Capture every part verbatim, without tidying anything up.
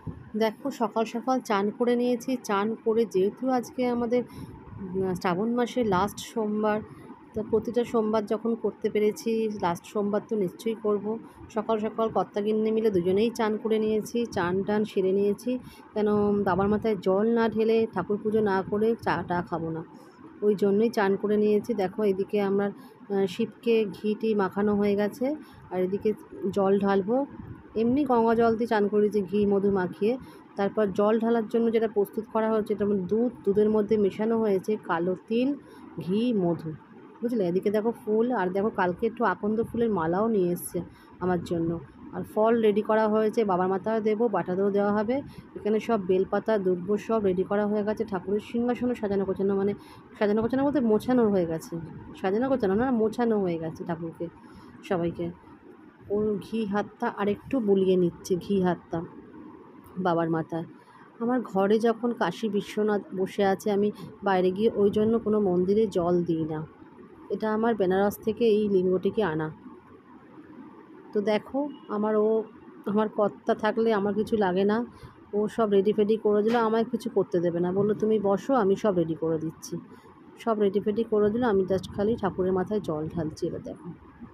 দেখো সকাল সকাল চান করে নিয়েছি। চান করে যেহেতু আজকে আমাদের শ্রাবণ মাসের লাস্ট সোমবার, তো প্রতিটা সোমবার যখন করতে পেরেছি, লাস্ট সোমবার তো নিশ্চয়ই করব। সকাল সকাল কর্তাগিন্নি মিলে দুজনেই চান করে নিয়েছি, চান টান সেরে নিয়েছি। কেন বাবার মাথায় জল না ঢেলে ঠাকুর পুজো না করে চা টা খাবো না, ওই জন্যই চান করে নিয়েছি। দেখো এদিকে আমার শিবকে ঘি টি মাখানো হয়ে গেছে, আর এদিকে জল ঢালবো। এমনি গঙ্গা জল দিয়ে চান করেছি ঘি মধু মাখিয়ে। তারপর জল ঢালার জন্য যেটা প্রস্তুত করা হয়েছে, যেমন দুধ দুধের মধ্যে মেশানো হয়েছে কালো তিল, ঘি, মধু, বুঝলে। এদিকে দেখো ফুল, আর দেখো কালকে একটু আকন্দ ফুলের মালাও নিয়ে এসছে আমার জন্য। আর ফল রেডি করা হয়েছে, বাবার মাথায় দেবো, বাটাতেও দেওয়া হবে। এখানে সব বেলপাতা দুর্ব সব রেডি করা হয়ে গেছে। ঠাকুরের সিংহাসনও সাজানো গোছানো, মানে সাজানো গোছানো বলতে মোছানো হয়ে গেছে। সাজানো গোছানো না, মোছানো হয়ে গেছে ঠাকুরকে সবাইকে। ও ঘি হাতটা আরেকটু বুলিয়ে নিচ্ছে, ঘি হাতটা বাবার মাথায়। আমার ঘরে যখন কাশী বিশ্বনাথ বসে আছে, আমি বাইরে গিয়ে ওই জন্য কোনো মন্দিরে জল দিই না। এটা আমার বেনারস থেকে এই লিঙ্গটিকে আনা। তো দেখো আমার ও আমার কর্তা থাকলে আমার কিছু লাগে না, ও সব রেডি ফেডি করে দিল, আমায় কিছু করতে দেবে না, বললো তুমি বসো আমি সব রেডি করে দিচ্ছি। সব রেডি ফেডি করে দিল, আমি জাস্ট খালি ঠাকুরের মাথায় জল ঢালছি। এবার দেখো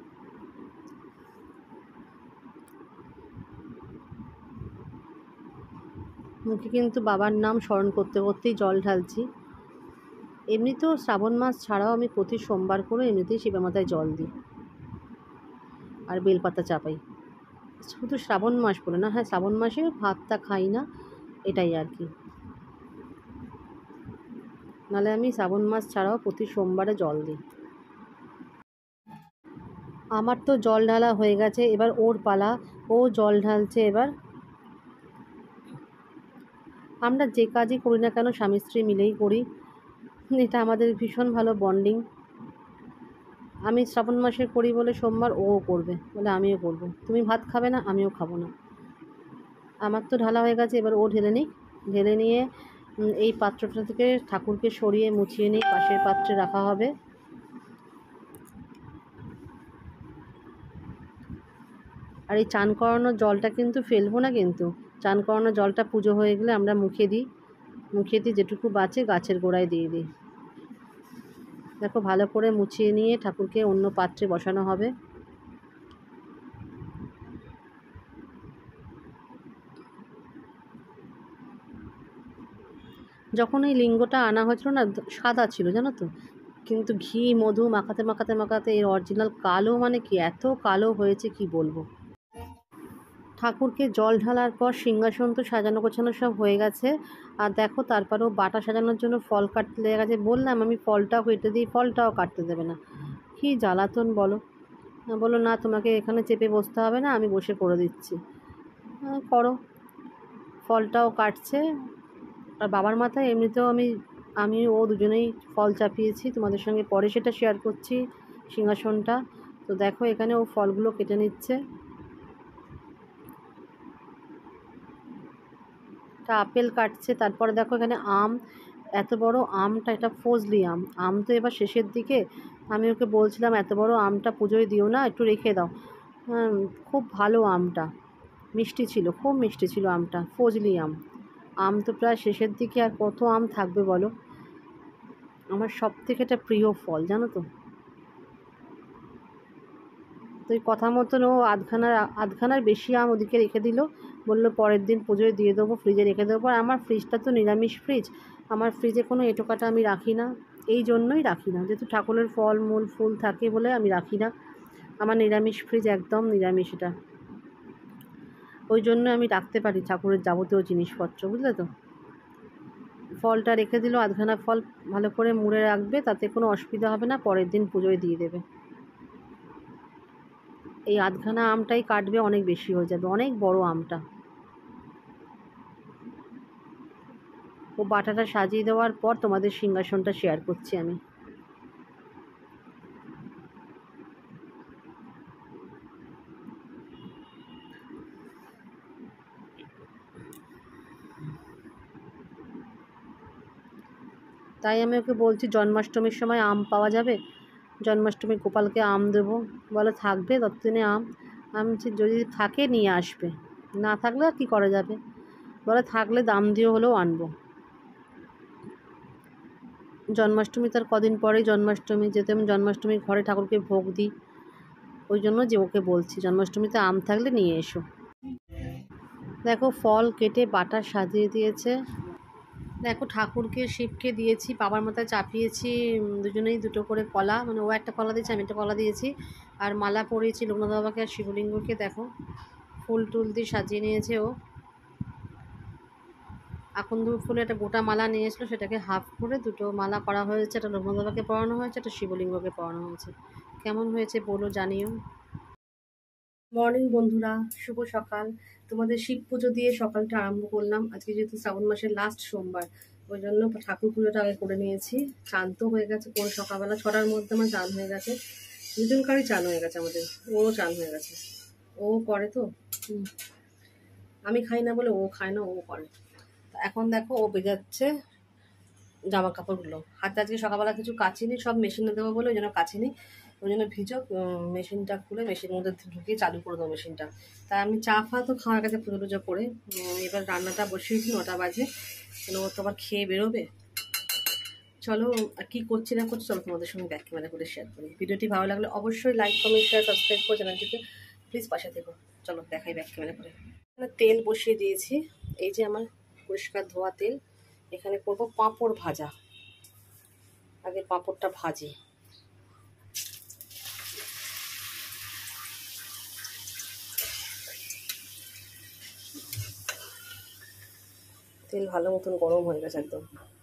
মুখে কিন্তু বাবার নাম স্মরণ করতে করতেই জল ঢালছি। এমনিতেও শ্রাবণ মাস ছাড়াও আমি প্রতি সোমবার করে এমনিতেই শিবের মাথায় জল দিই আর বেলপাতা চাপাই। শুধু শ্রাবণ মাস বলে না, হ্যাঁ শ্রাবণ মাসে ভাতটা খাই না, এটাই আর কি। নাহলে আমি শ্রাবণ মাস ছাড়াও প্রতি সোমবারে জল দিই। আমার তো জল ঢালা হয়ে গেছে, এবার ওর পালা, ও জল ঢালছে এবার। আমরা যে কাজই করি না কেন স্বামী স্ত্রী মিলেই করি, এটা আমাদের ভীষণ ভালো বন্ডিং। আমি শ্রাবণ মাসে করি বলে সোমবার ও করবে বলে আমিও করব। তুমি ভাত খাবে না, আমিও খাবো না। আমার তো ঢালা হয়ে গেছে, এবার ও ঢেলে নিক। ঢেলে নিয়ে এই পাত্রটা থেকে ঠাকুরকে সরিয়ে মুছিয়ে নিই, পাশের পাত্রে রাখা হবে। আর এই চান করানোর জলটা কিন্তু ফেলবো না, কিন্তু চান করানোর জলটা পুজো হয়ে গেলে আমরা মুখে দিই। মুখে দিই, যেটুকু বাঁচে গাছের গোড়ায় দিয়ে দিই। দেখো ভালো করে মুছিয়ে নিয়ে ঠাকুরকে অন্য পাত্রে বসানো হবে। যখন এই লিঙ্গটা আনা হয়েছিল না, সাদা ছিল জানো তো, কিন্তু ঘি মধু মাখাতে মাখাতে মাখাতে এর অরিজিনাল কালো, মানে কি এত কালো হয়েছে কি বলবো। ঠাকুরকে জল ঢালার পর সিংহাসন তো সাজানো গোছানো সব হয়ে গেছে। আর দেখো তারপরেও বাটা সাজানোর জন্য ফল কাটতে লেগে গেছে। বললাম আমি ফলটাও কেটে দিই, ফলটাও কাটতে দেবে না, কী জ্বালাতন বলো। বলো না তোমাকে এখানে চেপে বসতে হবে না, আমি বসে করে দিচ্ছি। করো। ফলটাও কাটছে। আর বাবার মাথায় এমনিতেও আমি আমি ও দুজনেই ফল চাপিয়েছি, তোমাদের সঙ্গে পরে সেটা শেয়ার করছি সিংহাসনটা। তো দেখো এখানে ও ফলগুলো কেটে নিচ্ছে। একটা আপেল কাটছে, তারপরে দেখো এখানে আম, এত বড় আমটা, এটা ফজলি আম। আম তো এবার শেষের দিকে, আমি ওকে বলছিলাম এত বড় আমটা পুজোয় দিও না, একটু রেখে দাও। খুব ভালো আমটা, মিষ্টি ছিল, খুব মিষ্টি ছিল আমটা, ফজলি আম। আম তো প্রায় শেষের দিকে, আর কত আম থাকবে বলো। আমার সব থেকে এটা প্রিয় ফল জানো তো। তো এই কথা মতন ও আধখানার আধখানার বেশি আম ওদিকে রেখে দিল, বললো পরের দিন পুজোয় দিয়ে দেবো, ফ্রিজে রেখে দেবো। আর আমার ফ্রিজটা তো নিরামিষ ফ্রিজ, আমার ফ্রিজে কোনো এঁটোকাটা আমি রাখি না, এই জন্যই রাখি না, যেহেতু ঠাকুরের ফল মূল ফুল থাকে বলে আমি রাখি না। আমার নিরামিষ ফ্রিজ, একদম নিরামিষ এটা, ওই জন্য আমি রাখতে পারি ঠাকুরের যাবতীয় জিনিসপত্র, বুঝলে তো। ফলটা রেখে দিল, আধখানা ফল ভালো করে মুড়ে রাখবে, তাতে কোনো অসুবিধা হবে না, পরের দিন পুজোয় দিয়ে দেবে। এই আধখানা আমটাই কাটবে, অনেক বেশি হয়ে যাবে, অনেক বড় আমটা। ও বাটাটা সাজিয়ে দেওয়ার পর তোমাদের সিংহাসনটা শেয়ার করছি আমি। তাই আমি ওকে বলছি জন্মাষ্টমীর সময় আম পাওয়া যাবে, জন্মাষ্টমী গোপালকে আম দেবো। বলে থাকবে ততদিনে আম। আমি বলছি যদি থাকে নিয়ে আসবে, না থাকলে আর কী করা যাবে। বলে থাকলে দাম দিয়ে হলেও আনবো। জন্মাষ্টমী তার কদিন পরেই জন্মাষ্টমী, যেহেতু আমি জন্মাষ্টমী ঘরে ঠাকুরকে ভোগ দিই, ওই জন্য যে ওকে বলছি জন্মাষ্টমীতে আম থাকলে নিয়ে এসো। দেখো ফল কেটে বাটা সাজিয়ে দিয়েছে। দেখো ঠাকুরকে শিবকে দিয়েছি, বাবার মাথায় চাপিয়েছি দুজনেই দুটো করে কলা, মানে ও একটা কলা দিয়েছে আমি একটা কলা দিয়েছি, আর মালা পরিয়েছি লোকনাথ বাবাকে আর শিবলিঙ্গকে। দেখো ফুল টুল দিয়ে সাজিয়ে নিয়েছে ও। আকন্দ ফুলে একটা গোটা মালা নিয়ে এসলো, সেটাকে হাফ করে দুটো মালা করা হয়েছে, একটা লোকনাথ বাবাকে পরানো হয়েছে, একটা শিবলিঙ্গকে পরানো হয়েছে। কেমন হয়েছে বলো জানিও। মর্নিং বন্ধুরা, শুভ সকাল। তোমাদের শিব পুজো দিয়ে সকালটা আরম্ভ করলাম। আজকে যেহেতু শ্রাবণ মাসের লাস্ট সোমবার, ওই জন্য ঠাকুর পুজোটা আগে করে নিয়েছি। চান তো হয়ে গেছে, কোন সকালবেলা ছটার মধ্যে আমার চান হয়ে গেছে। দুজনকারই চান হয়ে গেছে, আমাদের ওরও চান হয়ে গেছে। ও করে তো, আমি খাই না বলে ও খায় না, ও করে। এখন দেখো ও বেজাচ্ছে জামা কাপড়গুলো। হাতে আজকে সকালবেলা কিছু কাচিনি, সব মেশিনে দেবো বলে ওই জন্য কাচিনি। ওই জন্য ভিজো মেশিনটা খুলে মেশিনের মধ্যে ঢুকিয়ে চালু করে দেবো মেশিনটা। তাই আমি চা ফা তো খাওয়ার কাছে পুজো টুজো করে এবার রান্নাটা বসিয়েছি, নটা বাজে, কেন ও তো আবার খেয়ে বেরোবে। চলো আর কী করছি না করছি চলো তোমাদের সঙ্গে ব্যাক ক্যামেরা করে শেয়ার করি। ভিডিওটি ভালো লাগলে অবশ্যই লাইক কমেন্ট শেয়ার সাবস্ক্রাইব করে চ্যানেলটিকে প্লিজ পাশে থেকো। চলো দেখাই ব্যাক ক্যামেরা করে। তেল বসিয়ে দিয়েছি, এই যে আমার পরিষ্কার ধোয়া তেল। এখানে করবো পাঁপড় ভাজা। আগে পাঁপড়টা ভাজি। তেল ভালো মতন গরম হয়ে গেছে একদম।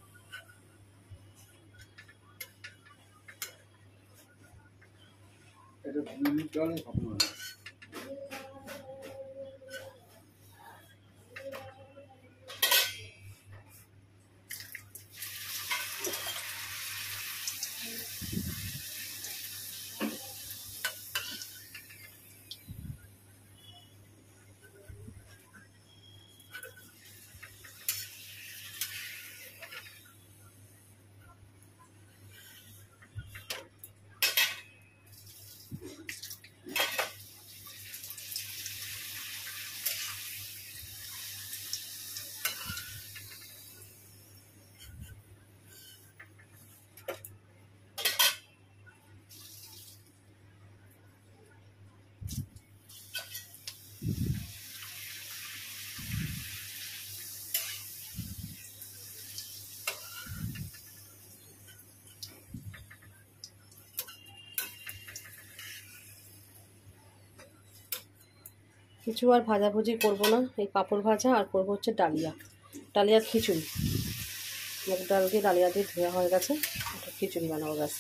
কিছু আর ভাজাভুজি করবো না, এই পাঁপড় ভাজা আর করবো হচ্ছে ডালিয়া, ডালিয়ার খিচুড়ি। মুগ ডাল দিয়ে ডালিয়া দিয়ে ধোয়া হয়ে গেছে, একটা খিচুড়ি বানাবো ব্যাস।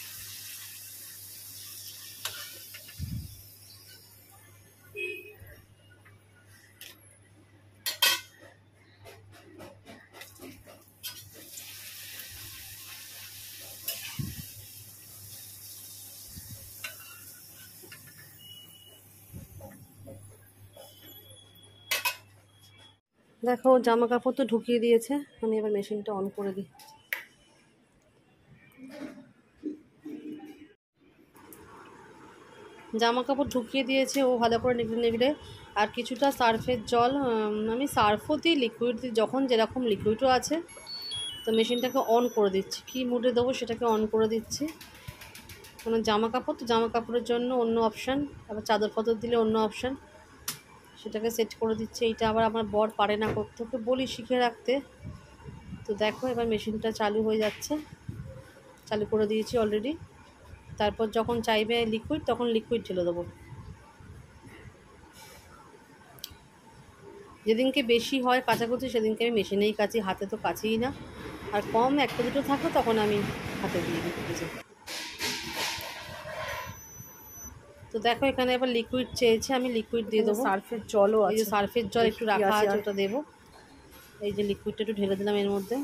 দেখো জামা কাপড় তো ঢুকিয়ে দিয়েছে, আমি এবার মেশিনটা অন করে দিই। জামা কাপড় ঢুকিয়ে দিয়েছে ও ভালো করে নিগড়ে নিগড়ে। আর কিছুটা সার্ফের জল, আমি সার্ফও দিই লিকুইড দিই, যখন যেরকম লিকুইডও আছে। তো মেশিনটাকে অন করে দিচ্ছি, কী মুডে দেবো সেটাকে অন করে দিচ্ছি। কোনো জামা কাপড় তো জামা কাপড়ের জন্য অন্য অপশান, আবার চাদর ফাদর দিলে অন্য অপশান, সেটাকে সেট করে দিচ্ছে। এইটা আবার আমার বর পারে না করতে, ওকে বলি শিখে রাখতে। তো দেখো এবার মেশিনটা চালু হয়ে যাচ্ছে, চালু করে দিয়েছি অলরেডি। তারপর যখন চাইবে লিকুইড তখন লিকুইড ঢেলে দেবো। যেদিনকে বেশি হয় কাচাকুচি সেদিনকে আমি মেশিনেই কাচি, হাতে তো কাচিই না। আর কম একটা দুটো থাকো তখন আমি হাতে দিয়ে দিই। তো দেখো এখানে এবার লিকুইড চেয়েছে, আমি লিকুইড দিয়ে দেবো। সার্ফের জলও আছে, এই যে সার্ফের জল একটু রাখা আছে ওটা দেবো। এই যে লিকুইডটা একটু ঢেলে দিলাম এর মধ্যে।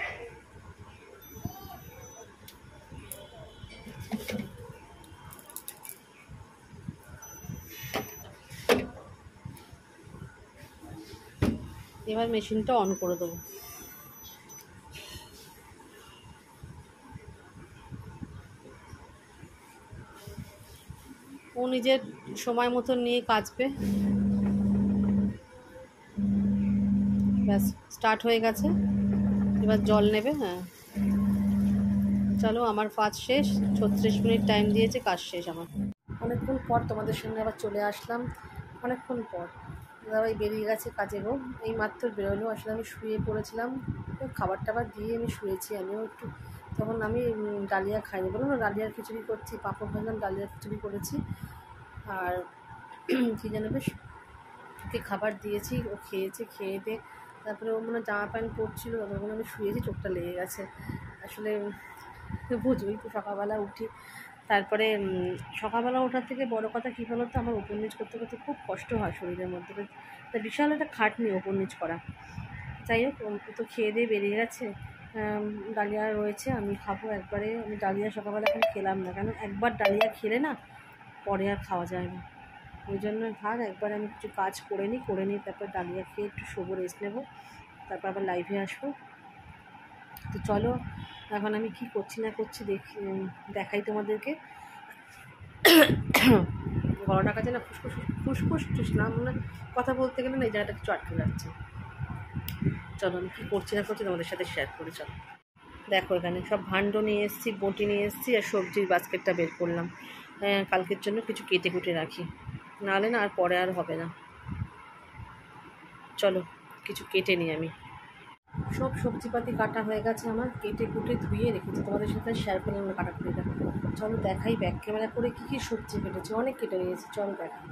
এবার মেশিনটা অন করে দেবো। ও নিজের সময় মতন নিয়ে কাচবে। ব্যাস স্টার্ট হয়ে গেছে, এবার জল নেবে। হ্যাঁ চলো, আমার কাজ শেষ, ছত্রিশ মিনিট টাইম দিয়েছে, কাজ শেষ আমার। অনেকক্ষণ পর তোমাদের সঙ্গে আবার চলে আসলাম, অনেকক্ষণ পর। দাদাভাই বেরিয়ে গেছে কাজে গো, এই মাত্র বেরোলো। আসলে আমি শুয়ে পড়েছিলাম, খাবার টাবার দিয়ে আমি শুয়েছি। আমিও একটু তখন আমি ডালিয়া খাইনি, বলো না ডালিয়ার খিচুড়ি করছি, পাঁপড় ভাজলাম, ডালিয়ার খিচুড়ি করেছি, আর কী যেন বেশ ওকে খাবার দিয়েছি, ও খেয়েছে। খেয়ে দিয়ে তারপরে ও মনে জামা প্যান্ট পরছিলো, তখন আমি শুয়েছি, চোখটা লেগে গেছে। আসলে বুঝবই তো, সকালবেলা উঠি। তারপরে সকালবেলা ওঠার থেকে বড় কথা কী বলো তো, আমার ওপর নিচ করতে করতে খুব কষ্ট হয় শরীরের মধ্যে, তা বিশাল একটা খাটনি ওপর নিচ করা। যাই হোক, ও তো খেয়ে দিয়ে বেরিয়ে গেছে, ডালিয়া রয়েছে, আমি খাবো একবারে। আমি ডালিয়া সকালবেলা এখন খেলাম না, কারণ একবার ডালিয়া খেলে না পরে আর খাওয়া যায় না, ওই জন্য ভাগ একবার আমি কিছু কাজ করে নিই, করে নিই তারপর ডালিয়া খেয়ে একটু শোবো, রেস্ট নেবো, তারপর আবার লাইভে আসবো। তো চলো এখন আমি কি করছি না করছি দেখি, দেখাই তোমাদেরকে। গলাটা কাছে না ফুসফুস ফুসফুস টুস না, মানে কথা বলতে গেলে না এই জায়গাটা কিছু আটকে যাচ্ছে। চলো আমি কী করছি না করছি তোমাদের সাথে শেয়ার করি। চলো দেখো, এখানে সব ভাণ্ড নিয়ে এসেছি, বটি নিয়ে এসেছি, আর সবজির বাস্কেটটা বের করলাম। হ্যাঁ, কালকের জন্য কিছু কেটে কুটে রাখি, নাহলে না আর পরে আর হবে না। চলো কিছু কেটে নিই। আমি সব সবজিপাতি কাটা হয়ে গেছে আমার, কেটে কুটে ধুয়ে রেখেছি, তোমাদের সাথে শেয়ার করলাম না কাটাকুটিটা। চলো দেখাই ব্যাক ক্যামেরা করে কী কী সবজি কেটেছি, অনেক কেটে নিয়েছি, চলো দেখাই।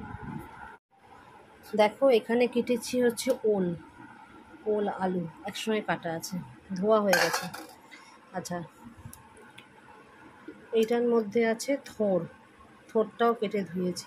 দেখো এখানে কেটেছি হচ্ছে ওল, ওল আলু একসঙ্গে কাটা আছে, ধোয়া হয়ে গেছে। আচ্ছা, এইটার মধ্যে আছে থোর, থোরটাও কেটে ধুয়েছি।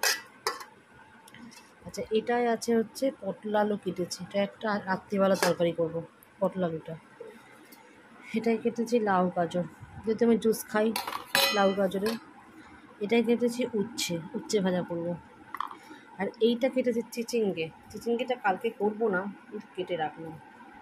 আচ্ছা, এটাই আছে হচ্ছে পটল আলু কেটেছি, এটা একটা রাত্রিবেলা তরকারি করব, পটল আলুটা। এটাই কেটেছি লাউ গাজর, যেহেতু আমি জুস খাই লাউ গাজরের। এটাই কেটেছি উচ্ছে, উচ্ছে ভাজা করব। আর এইটা কেটেছি চিচিঙ্গে, চিচিঙ্গেটা কালকে করব না, কেটে রাখলাম।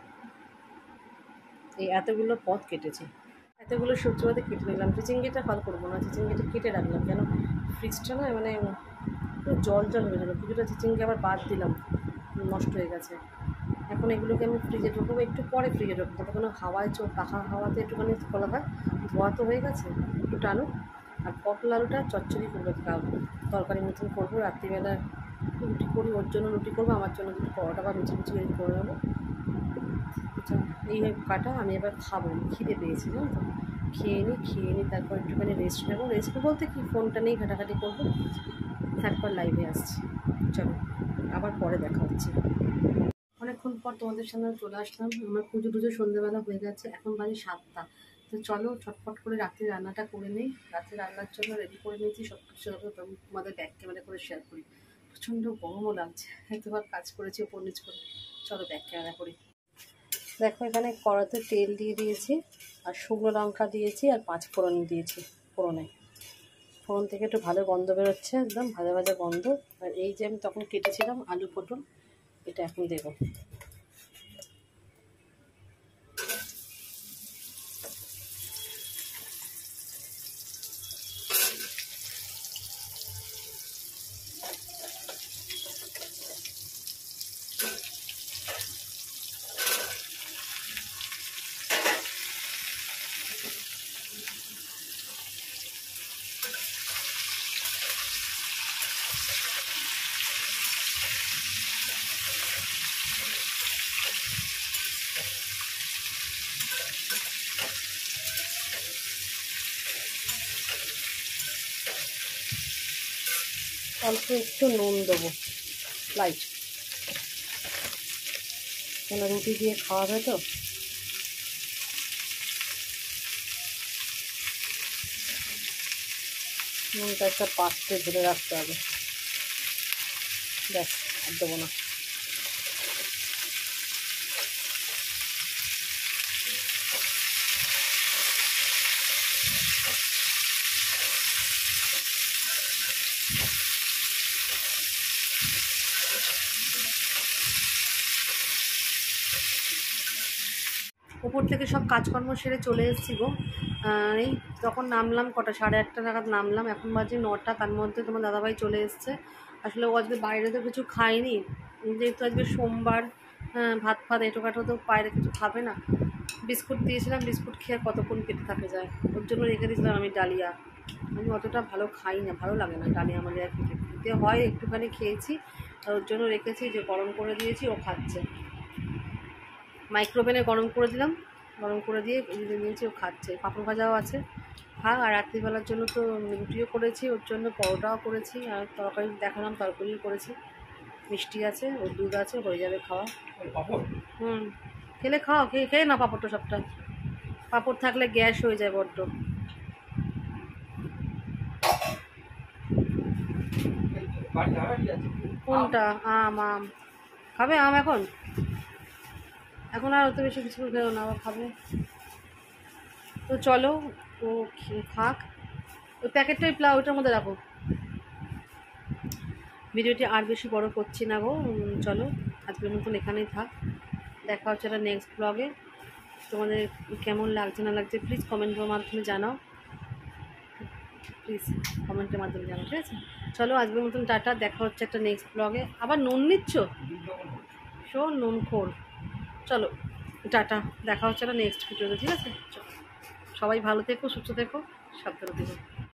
এই এতগুলো পদ কেটেছি, এতগুলো সবজি মধ্যে কেটে নিলাম। চিচিঙ্গিটা কাল করবো না, চিচিঙ্গিটা কেটে রাখলাম, কেন ফ্রিজটা না মানে জল জল হয়ে গেলো, কিছুটা চিচিঙ্গি আবার বাদ দিলাম, নষ্ট হয়ে গেছে। এখন এগুলোকে আমি ফ্রিজে ঢুকবো, একটু পরে ফ্রিজে ঢুকবো, তখন হাওয়ায় চোখ পাখা হাওয়াতে একটুখানি খোলা হয়, ধোয়া তো হয়ে গেছে, একটু টানুক। আর পটল আলুটা চচ্চড়ি করবো, তরকারি মতন করবো। রাত্রিবেলা রুটি করি, ওর জন্য রুটি করবো, আমার জন্য দুটো পরোটা বা লুচি লুচি করে নেবো। এই কাটা আমি এবার খাবো, খিদে পেয়েছি জানো তো, খেয়ে নিই, খেয়ে নিই তারপর একটুখানি রেস্ট নেবো। রেস্ট বলতে কি, ফোনটা নিয়েই ঘাটাঘাটি করবো, তারপর লাইভে আসছি। চলো আবার পরে দেখা হচ্ছে। অনেকক্ষণ পর তোমাদের সামনে চলে আসলাম, আমার পুজো টুজো সন্ধ্যেবেলা হয়ে গেছে, এখন বাজে সাতটা। তো চলো ছটফট করে রাত্রে রান্নাটা করে নিই। রাত্রে রান্নার জন্য রেডি করে নিয়েছি সব কিছু, তোমাদের ব্যাক ক্যামেরা করে শেয়ার করি। প্রচণ্ড গরমও লাগছে, এতবার কাজ করেছি ওপর নিচ করে। চলো ব্যাক ক্যামেরা করি। দেখো এখানে কড়াতে তেল দিয়ে দিয়েছি, আর শুকনো লঙ্কা দিয়েছি, আর পাঁচ ফোড়ন দিয়েছি। ফোড়নে ফোড়ন থেকে একটু ভালো গন্ধ বেরোচ্ছে, একদম ভাজা ভাজা গন্ধ। আর এই যে আমি তখন কেটেছিলাম আলু পটল, এটা এখন দেবো। অল্প একটু নুন দেবো, লাইট, কেন রুটি দিয়ে খাওয়াবে তো। নুনটা একটা পাত্রে ধরে রাখতে হবে, ব্যাস আর দেবো না। উপর থেকে সব কাজকর্ম সেরে চলে এসেছি গো। এই তখন নামলাম কটা, সাড়ে আটটা নাগাদ নামলাম, এখন বাজে নটা। তার মধ্যে তোমার দাদাভাই চলে এসছে। আসলে ও আজকে বাইরে তো কিছু খায়নি, যেহেতু আজকে সোমবার, হ্যাঁ, ভাত ফাত এঁটো কাটো তো বাইরে কিছু খাবে না। বিস্কুট দিয়েছিলাম, বিস্কুট খেয়ে কতক্ষণ পেটে থাকে যায়, ওর জন্য রেখে দিয়েছিলাম আমি ডালিয়া। আমি অতটা ভালো খাই না, ভালো লাগে না ডালিয়া মালিয়া খেতে, খেতে হয় একটুখানি খেয়েছি, আর ওর জন্য রেখেছি যে গরম করে দিয়েছি, ও খাচ্ছে। মাইক্রোওভেনে গরম করে দিলাম, গরম করে দিয়ে নিয়েছি, ও খাচ্ছে। পাঁপড় ভাজাও আছে, খাক। আর রাত্রিবেলার জন্য তো রুটিও করেছি, ওর জন্য পরোটাও করেছি, আর তরকারি দেখালাম, তরকারিও করেছি, মিষ্টি আছে, ওর দুধ আছে, হয়ে যাবে খাওয়া। হুম, খেলে খাও, খেয়ে খেয়ে না পাঁপড়টা সবটা। পাঁপড় থাকলে গ্যাস হয়ে যায় বড্ড। কোনটা? আম? আম খাবে আম এখন? এখন আর অত বেশি কিছু খেও না, আবার খাবে তো চলো, ও খাক। ওই প্যাকেটটাই প্লা ওইটার মধ্যে রাখো। ভিডিওটি আর বেশি বড় করছি না গো, চলো আজকের মতন এখানেই থাক। দেখা হচ্ছে একটা নেক্সট ব্লগে। তোমাদের কেমন লাগছে না লাগছে প্লিজ কমেন্টের মাধ্যমে জানাও, প্লিজ কমেন্টের মাধ্যমে জানাও, ঠিক আছে? চলো আজকের মতন টাটা, দেখা হচ্ছে একটা নেক্সট ব্লগে। আবার নুন নিচ্ছ, শো নুন খোর। চলো টাটা, দেখা হচ্ছে একটা নেক্সট ভিডিওতে, ঠিক আছে? চলো, সবাই ভালো থেকো, সুস্থ থেকো, সাবধানে থেকো।